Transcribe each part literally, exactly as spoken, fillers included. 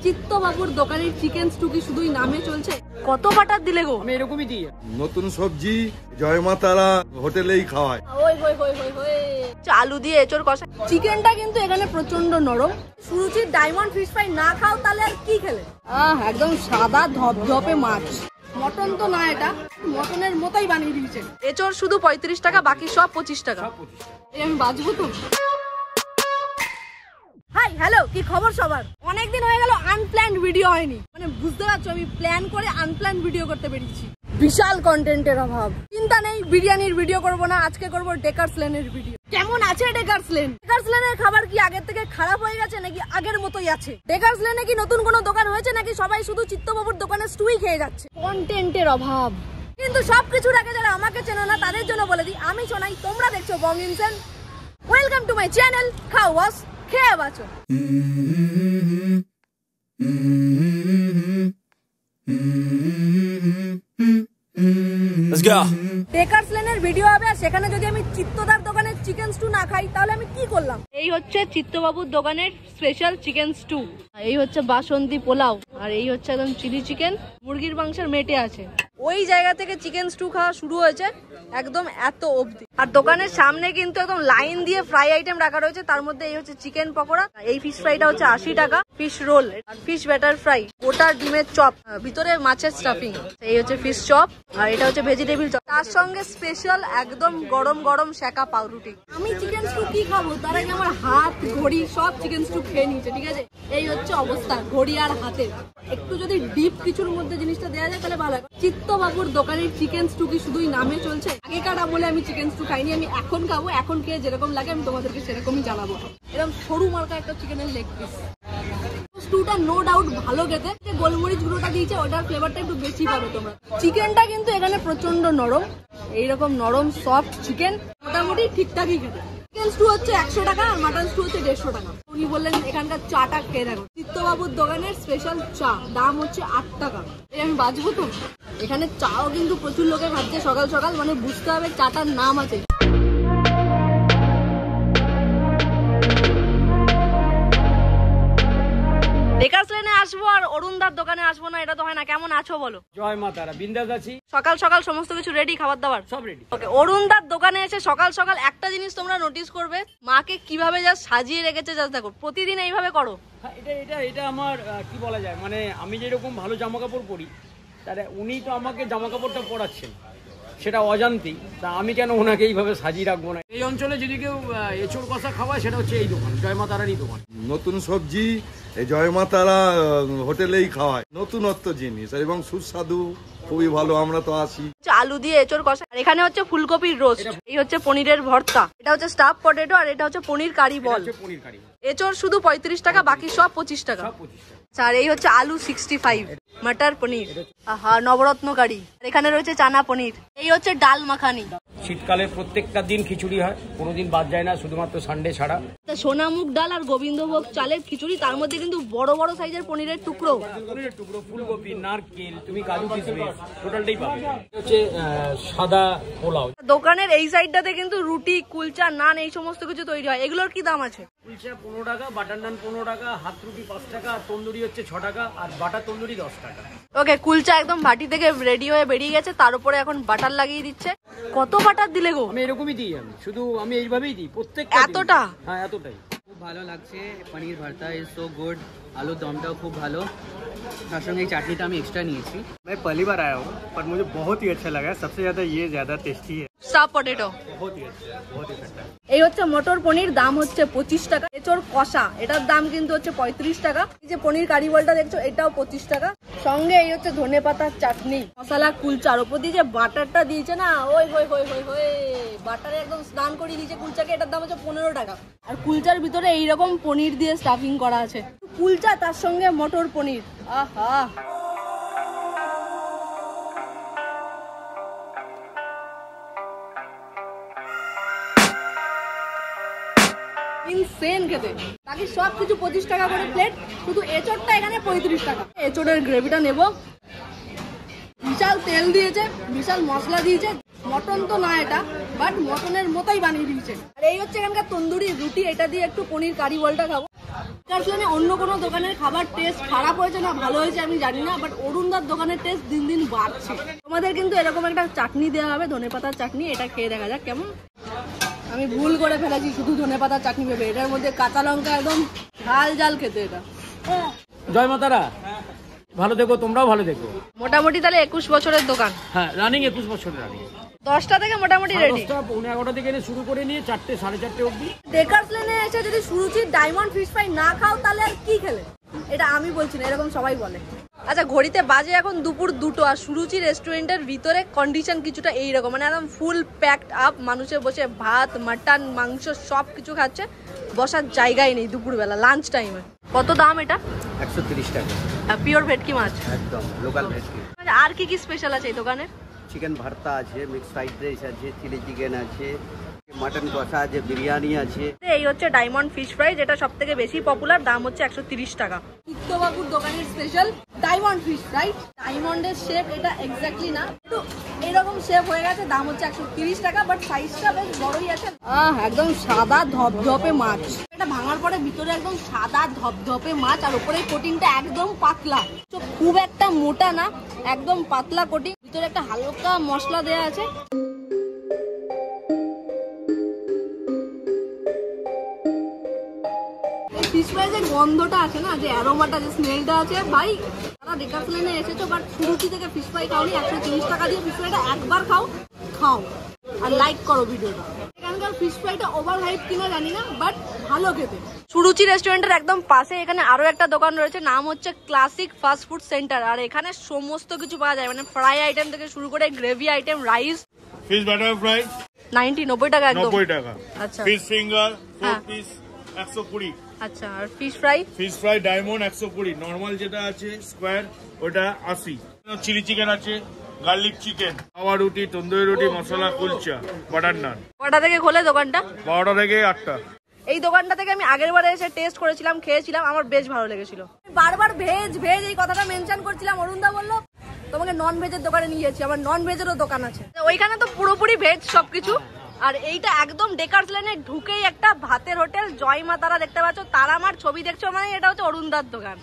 চিত্তবাবুর দোকানের chicken stew কি শুধুই নামে চলছে? কত বাটার দিলে গো? আমি এরকমই দিই। নতুন সবজি জয় মা তারা হোটেলেই খাওয়ায়। ওই হই হই হই হই আলু দিয়ে এঁচোড় কষা। চিকেনটা কিন্তু এখানে প্রচন্ড নরম। সুরুচির ডায়মন্ড ফিশ ফ্রাই না খাও তাহলে আর কি খেলে? আহ একদম সাদা ধপধপে মাছ। মটন তো না, এটা মটনের মতোই বানিয়ে দিয়েছে। এঁচোড় শুধু পঁয়ত্রিশ টাকা, বাকি সব পঁচিশ টাকা। এই আমি বাজবো তো। হাই হ্যালো, কি খবর সবার? অনেকদিন হয়ে গেল আনপ্ল্যান্ড ভিডিও হয়নি। মানে বুঝতে পারছো, আমি প্ল্যান করে আনপ্ল্যান্ড ভিডিও করতে পেরেছি। বিশাল কন্টেন্টের অভাব। চিন্তা নেই, বিরিয়ানির ভিডিও করব না, আজকে করব ডেকার্স লেনের ভিডিও। কেমন আছে ডেকার্স লেন? ডেকার্স লেনের খাবার কি আগের থেকে খারাপ হয়ে গেছে নাকি আগের মতোই আছে? ডেকার্স লেনে কি নতুন কোনো দোকান হয়েছে নাকি সবাই শুধু চিত্তবাবুর দোকানে স্টুই খেয়ে যাচ্ছে? কন্টেন্টের অভাব। কিন্তু সবকিছুর আগে যারা আমাকে চেনো না তাদের জন্য বলে দিই, আমি সোনাই, তোমরা দেখছো Bong Insane. Welcome to my channel খাও ওয়াস খেয়ে বাঁচো। Let's go. ডেকার্স লেনের ভিডিও হবে, আর সেখানে যদি আমি চিত্তদার দোকানের চিকেন স্টু না খাই তাহলে আমি কি করলাম? এই হচ্ছে চিত্তবাবুর দোকানের স্পেশাল চিকেন স্টু, এই হচ্ছে বাসন্তী পোলাও, আর এই হচ্ছে একদম চিলি চিকেন, মুরগির মাংসের মেটে আছে। ওই জায়গা থেকে চিকেন স্টু খাওয়া শুরু হয়েছে একদম এত অবধি। আর দোকানের সামনে কিন্তু একদম লাইন দিয়ে ফ্রাই আইটেম রাখা রয়েছে। তার মধ্যে এই হচ্ছে চিকেন পকোড়া, এই ফিশ ফ্রাইটা হচ্ছে আশি টাকা, ফিশ রোল, আর ফিশ ব্যাটার ফ্রাই, গোটা ডিমের চপ, ভিতরে মাছের স্টাফিং, এই হচ্ছে ফিশ চপ, আর এটা হচ্ছে ভেজিটেবিল চপ, তার সঙ্গে স্পেশাল একদম গরম গরম সেকা পাউরুটি। আমি চিকেন স্টু কি খাবো তার আগে আমার হাত ঘড়ি সব চিকেন স্টু খেয়ে নিয়েছে। ঠিক আছে, এই হচ্ছে অবস্থা ঘড়ি আর হাতে। একটু যদি ডিপ কিছুর মধ্যে জিনিসটা দেওয়া যায় তাহলে ভালো হয়। চিত্তবাবুর দোকানের চিকেন স্টু কি শুধুই নামে চলছে? আগেকার আমলে আমি চিকেন স্টু খাইনি, আমি এখন খাবো। এখন খেয়ে যেরকম লাগে আমি তোমাদেরকে সেরকমই জানাবো। এরকম সরু মার্কা একটা চিকেনের লেগ পিস। স্টুটা নো ডাউট ভালো খেতে। যে গোলমরিচ গুঁড়োটা দিয়েছে ওটার ফ্লেভারটা একটু বেশি পাবে তোমরা। চিকেনটা কিন্তু এখানে প্রচন্ড নরম, এইরকম নরম সফট চিকেন, মোটামুটি ঠিকঠাকই খেতে। চিকেন স্টু হচ্ছে একশো টাকা আর মাটন স্টু হচ্ছে দেড়শো টাকা। উনি বললেন এখানকার চাটা খেয়ে দেখো। চিত্তবাবুর দোকানের স্পেশাল চা দাম হচ্ছে আট টাকা। এই আমি বাজবো তো। এখানে চাও কিন্তু প্রচুর লোকে খাচ্ছে সকাল সকাল, মানে বুঝতে হবে চাটার নাম আছে। ডেকার্স লেনে আসবো আর অরুণদার দোকানে আসবো না, এটা তো হয় না। কেমন আছো বলো? জয় মা তারা, বিন্দাস আছি। সকাল সকাল সমস্ত কিছু রেডি, খাবার দাবার সব রেডি। ওকে, অরুণদার দোকানে এসে সকাল সকাল একটা জিনিস তোমরা নোটিস করবে, মাকে কিভাবে যা সাজিয়ে রেখেছে। জাস্ট দেখো, প্রতিদিন এইভাবে করো? হ্যাঁ, এটা এটা এটা আমার কি বলা যায়, মানে আমি যেরকম ভালো জামা কাপড় পরি, তাহলে উনি তো আমাকে জামা কাপড়টা পরাচ্ছেন, সেটা অজান্তেই। তা আমি কেন ওনাকে এইভাবে সাজিয়ে রাখবো না? এই অঞ্চলে যদি কেউ এঁচোড় কষা খাওয়ায় সেটা হচ্ছে এই দোকান, জয় মা তারারই দোকান। নতুন সবজি জয় মা তারা হোটেলেই খাওয়ায়, নতুনত্ব জিনিস এবং সুস্বাদু, খুবই ভালো। আমরা তো আসি। আলু দিয়ে এঁচোড় কষা, আর এখানে হচ্ছে ফুলকপির রোস্ট, এই হচ্ছে পনিরের ভর্তা, এটা হচ্ছে স্টাফ পটেটো, আর এটা হচ্ছে পনির কারি বল। পনির কারি। এঁচোড় শুধু পঁয়ত্রিশ টাকা, বাকি সব পঁচিশ টাকা। আর এই হচ্ছে আলু সিক্সটি ফাইভ, মটর পনির, আহা নবরত্ন কারি, এখানে রয়েছে চানা পনির, এই হচ্ছে ডাল মাখানি। শীতকালের প্রত্যেকটা দিন খিচুড়ি হয়, কোনোদিন বাদ যায় না, শুধুমাত্র সানডে ছাড়া। সোনামুগ ডাল আর গোবিন্দভোগ চালের খিচুড়ি, তার মধ্যে কিন্তু বড় বড় সাইজের পনিরের টুকরো, পনিরের টুকরো, ফুলকপি, নারকেল, তুমি কাজু কিশমিশ টোটালটাই পাবে। হচ্ছে সাদা পোলাও। দোকানের এই সাইডটাতে কিন্তু রুটি, কুলচা, নান এই সমস্ত কিছু তৈরি হয়। এগুলোর কি দাম আছে? কুলচা পনেরো টাকা, বাটার নান পনেরো টাকা, হাত রুটি পাঁচ টাকা, আর তন্দুরি হচ্ছে ছ টাকা, আর বাটার তন্দুরি দশ টাকা। ওকে, কুলচা একদম ভাটি থেকে রেডি হয়ে বেরিয়ে গেছে, তার উপরে এখন বাটার লাগিয়ে দিচ্ছে। কত বাটার দিলে গো? আমি এরকমই দিই, আমি শুধু আমি এইভাবেই দিই প্রত্যেক। এতটা? হ্যাঁ, এতটাই। খুব ভালো লাগছে, পনির ভর্তা ইজ সো গুড, আলুর দমটাও খুব ভালো, তার সঙ্গে এই চাটনিটা আমি এক্সট্রা নিয়েছি। मैं पहली बार आया हूँ पर मुझे बहुत ही अच्छा लगा। सबसे ज्यादा ये ज्यादा टेस्टी है। স্টাফ পটেটো बहुत ही अच्छा है, बहुत ही खट्टा है। এই হচ্ছে মটর পনির, দাম হচ্ছে পঁচিশ টাকা। এঁচোড় কষা, এটার দাম কিন্তু হচ্ছে পঁয়ত্রিশ টাকা। এই যে পনির কারি বলটা দেখছো, এটাও পঁচিশ টাকা। সঙ্গে এই হচ্ছে ধনে পাতার চাটনি, মশলা কুলচার ওপর দিয়ে যে বাটারটা দিয়েছে না, ওই হই হই হই হই বাটারে একদম স্নান করিয়ে দিয়েছে কুলচাকে। এটার দাম হচ্ছে পনেরো টাকা। আর কুলচার ভিতরে এইরকম পনির দিয়ে স্টাফিং করা আছে। কুলচা তার সঙ্গে মটর পনির, আহা। ইনসেন খেতে। বাকি সব কিছু পঁচিশ টাকা করে প্লেট, শুধু এঁচোড়টা এখানে পঁয়ত্রিশ টাকা। এঁচোড়ের গ্রেভিটা নেব। বিশাল তেল দিয়েছে, বিশাল মশলা দিয়েছে। মটন তো না এটা, বাট মটনের মতোই বানিয়ে দিয়েছে। আর এই হচ্ছে এখানকার তন্দুরি রুটি, এটা দিয়ে একটু পনির কারি বলটা খাবো। ডেকার্স লেনে অন্য কোনো দোকানের খাবার টেস্ট খারাপ হয়েছে না ভালো হয়েছে আমি জানি না, বাট অরুণদার দোকানের টেস্ট দিন দিন বাড়ছে। তোমাদের কিন্তু এরকম একটা চাটনি দেওয়া হবে, ধনেপাতার চাটনি, এটা খেয়ে দেখা যাক কেমন। আমি ভুল করে ফেলেছি শুধু ধনেপাতার চাটনি ভেবে, এটার মধ্যে কাঁচা লঙ্কা একদম ঝাল ঝাল খেতে এটা। জয় মাতারা, ভালো দেখো, তোমরাও ভালো দেখো। মোটামুটি তাহলে একুশ বছরের দোকান। হ্যাঁ, রানিং একুশ বছরের রানিং। দশটা থেকে মোটামুটি রেডি, পৌনে এগারোটা থেকে এনে শুরু করে নিয়ে চারটে সাড়ে চারটে অবধি। ডেকার্স লেনে এসে যদি সুরুচির ডায়মন্ড ফিশ ফ্রাই না খাও তাহলে আর কি খেলে? এটা আমি বলছি না, এরকম সবাই বলে। আচ্ছা, ঘড়িতে বাজে এখন দুপুর দুটো, আর সুরুচি রেস্টুরেন্টের ভিতরে কন্ডিশন কিছুটা এইরকম, মানে একদম ফুল প্যাকড আপ, মানুষে বসে ভাত মাটন মাংস সব কিছু খাচ্ছে, বসার জায়গাই নেই দুপুরবেলা লাঞ্চ টাইমে। কত দাম এটা? একশো তিরিশ টাকা। পিওর ভেটকি মাছ, একদম লোকাল ভেটকি। আর কি কি স্পেশাল আছে এই দোকানে? চিকেন ভর্তা আছে, মিক্স ফ্রাইড রাইস আছে, চিলি চিকেন আছে, মাটন কষা আছে, বিরিয়ানি আছে। এই হচ্ছে ডায়মন্ড ফিশ ফ্রাই, যেটা সব থেকে বেশি পপুলার, দাম হচ্ছে একশো তিরিশ টাকা। চিত্তবাবুর দোকানের স্পেশাল ডায়মন্ড ফিশ ফ্রাই, ডায়মন্ডের শেপ এটা এক্স্যাক্টলি না, একটু এরকম শেপ হয়ে গেছে, দাম হচ্ছে একশো তিরিশ টাকা, বাট সাইজটা বেশ বড়ই আছে। আহ একদম সাদা ধপধপে মাছ, এটা ভাঙার পরে ভিতরে একদম সাদা ধপধপে মাছ, আর উপরে কোটিংটা একদম পাতলা, তো খুব একটা মোটা না, একদম পাতলা কোটিং, ভিতরে একটা হালকা মশলা দেওয়া আছে। ফিশ ফ্রাই যে গন্ধটা আছে না, যে অ্যারোমাটা, যে স্মেলটা আছে, ভাই তারা ডেকার্স লেনে এসেছো বাট সুরুচি থেকে ফিশ ফ্রাই খাওনি, একশো তিরিশ টাকা দিয়ে ফিশ ফ্রাইটা একবার খাও খাও আর লাইক করো ভিডিওটা। এখানকার ফিশ ফ্রাইটা ওভার হাইপ কিনা জানি না, বাট ভালো খেতে। সুরুচি রেস্টুরেন্টের একদম পাশে এখানে আরো একটা দোকান রয়েছে, নাম হচ্ছে ক্লাসিক ফাস্ট ফুড সেন্টার, আর এখানে সমস্ত কিছু পাওয়া যায়, মানে ফ্রাই আইটেম থেকে শুরু করে gravy item, rice, fish butter fry ninety নব্বই টাকা একদম। নব্বই টাকা। আচ্ছা, ফিশ ফিঙ্গার ফোর হ্যাঁ। পিস একশো কুড়ি। আচ্ছা, আর fish fry? Fish fry diamond একশো কুড়ি, নর্মাল যেটা আছে স্কোয়ার ওটা আশি। চিলি চিকেন আছে, গার্লিক চিকেন, খাওয়া রুটি, তন্দুরি রুটি, মশলা কুলচা, বাটার নান। কটা থেকে খোলে দোকানটা? বারোটা থেকে আটটা। এই দোকানটা থেকে আমি আগের বারে এসে টেস্ট করেছিলাম, খেয়েছিলাম, আমার বেশ ভালো লেগেছিল। বারবার ভেজ ভেজ এই কথাটা মেনশন করছিলাম, অরুণদা বললো তোমাকে নন ভেজের দোকানে নিয়ে যাচ্ছি, আমার নন ভেজেরও দোকান আছে ওইখানে, তো পুরোপুরি ভেজ সবকিছু। আর এইটা একদম ডেকার্স লেনে ঢুকেই একটা ভাতের হোটেল, জয় মা তারা দেখতে পাচ্ছ, তারা আমার ছবি দেখছো মানে এটা হচ্ছে অরুণদার দোকান।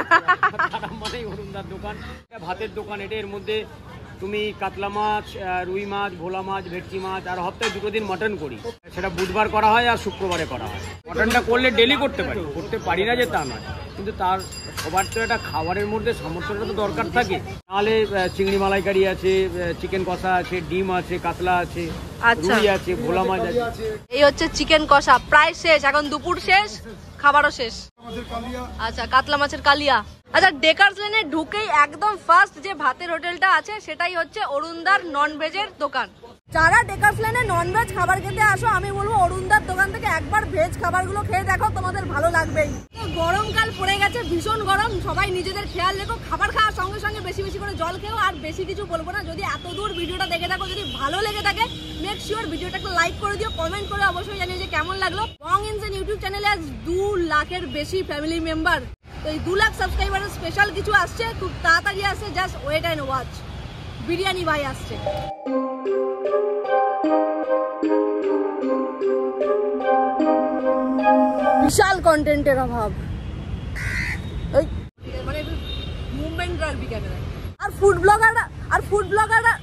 মানে অরুণদার দোকান, ভাতের দোকান। এটা এর মধ্যে তুমি কাতলা মাছ, রুই মাছ, ভোলা মাছ, ভেটকি মাছ, আর হপ্তাহে দুটো দিন মটন করি, সেটা বুধবার করা হয় আর শুক্রবারে করা হয়। মটনটা করলে ডেলি করতে পারি, করতে পারি না যে তা নয়, কিন্তু তার সবার তো একটা খাবারের মধ্যে সামর্থ্যটা তো দরকার থাকে, নাহলে চিংড়ি মালাইকারি আছে, চিকেন কষা আছে, ডিম আছে, কাতলা আছে, রুই আছে, ভোলা মাছ আছে। এই হচ্ছে চিকেন কষা, প্রায় শেষ, এখন দুপুর শেষ, খাবারও শেষ। আচ্ছা, কাতলা মাছের কালিয়া। আচ্ছা, ডেকার্স লেনে ঢুকেই একদম ফার্স্ট যে ভাতের হোটেলটা আছে সেটাই হচ্ছে অরুণদার নন ভেজের দোকান। যারা ডেকার্স লেনে নন ভেজ খাবার খেতে আসো, আমি বলবো অরুণদার দোকান থেকে একবার ভেজ খাবারগুলো খেয়ে দেখো, তোমাদের ভালো লাগবেই। গরমকাল পড়ে গেছে, ভীষণ গরম, সবাই নিজেদের খেয়াল রেখো, খাবার খাওয়ার সঙ্গে সঙ্গে বেশি বেশি করে জল খেও। আর বেশি কিছু বলবো না, যদি এত দূর ভিডিওটা দেখে থাকো, যদি ভালো লেগে থাকে মেক শিওর ভিডিওটা একটা লাইক করে দিও, কমেন্ট করে অবশ্যই জানিয়ে যে কেমন লাগলো। বং ইনসেন ইউটিউব চ্যানেলে আজ দু লাখের বেশি ফ্যামিলি মেম্বার, তো এই দু লাখ সাবস্ক্রাইবারের স্পেশাল কিছু আসছে, খুব তাড়াতাড়ি আসছে, just wait and watch. Biryani ভাই আসছে। বিশাল কন্টেন্টের অভাব, মানে মুভমেন্ট রাখবি ক্যামেরায়। আর ফুড ব্লগাররা আর ফুড ব্লগাররা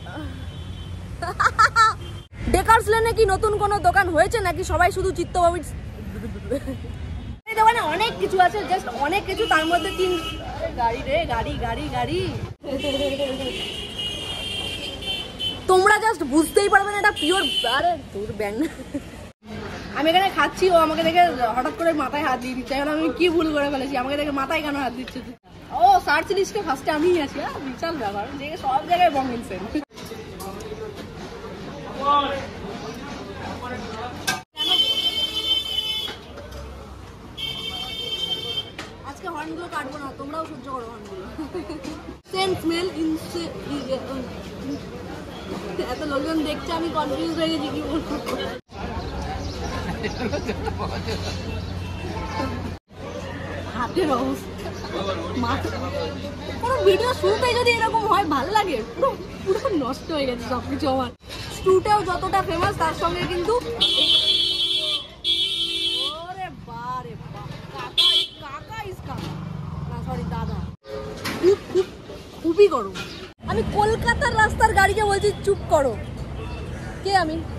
ডেকার্স লেনে কি নতুন কোনো দোকান হয়েছে নাকি সবাই শুধু চিত্তবাবুর? এই দোকানে অনেক কিছু আছে, জাস্ট অনেক কিছু, তার মধ্যে তিন গাড়ি রে গাড়ি গাড়ি গাড়ি তোমরা জাস্ট বুঝতেই পারবে না এটা পিওর। আরে তোর ব্যাং, আমি এখানে খাচ্ছি, ও আমাকে দেখে হঠাৎ করে মাথায় হাত দিয়ে দিচ্ছে, এখন আমি কি ভুল করে ফেলেছি, আমাকে দেখে মাথায় কেন হাত দিচ্ছে? ও সার্চ লিস্টে ফার্স্টে আমিই আছি, বিশাল ব্যাপার, সব জায়গায় বং ইনসেন। আজকে হর্নগুলো কাটবো না, তোমরাও সহ্য করো হর্নগুলো। সেন্ট স্মেল ইনসে, এত লোকজন দেখছে, আমি কনফিউজ হয়ে গেছি কি বলবো। হাতের অবস্থা, কোনো ভিডিও শুরুতে যদি এরকম হয় ভাল লাগে, পুরো পুরো নষ্ট হয়ে গেছে সবকিছু আমার। স্টুটাও যতটা ফেমাস, তার সঙ্গে কিন্তু ওরে বারে বা কাকা করো? আমি কলকাতার রাস্তার গাড়িকে বলছি চুপ করো। কে আমি?